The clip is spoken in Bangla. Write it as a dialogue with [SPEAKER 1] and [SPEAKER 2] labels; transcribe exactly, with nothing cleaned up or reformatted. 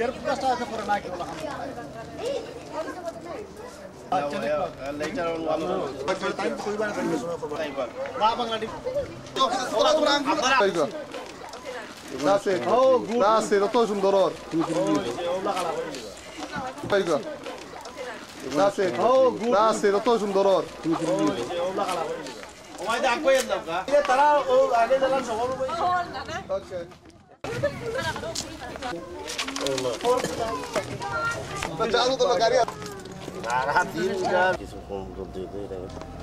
[SPEAKER 1] Biar kita saja pernah naik ulah. Later on one. Time to kuiban kan suno ko. Ba bang ladi. Ora kurang. Kaigo. Dase. Oh, good. Dase to সুন্দর আর. ওলা কালা করে দিবা. Kaigo. Dase. Oh, good. Dase to সুন্দর আর. ওলা কালা করে দিবা. ওমাই দা কই দাও কা. এ তারা ও আগে জালান সব বই। ওকে। Nah, hati juga. Kisah pun belum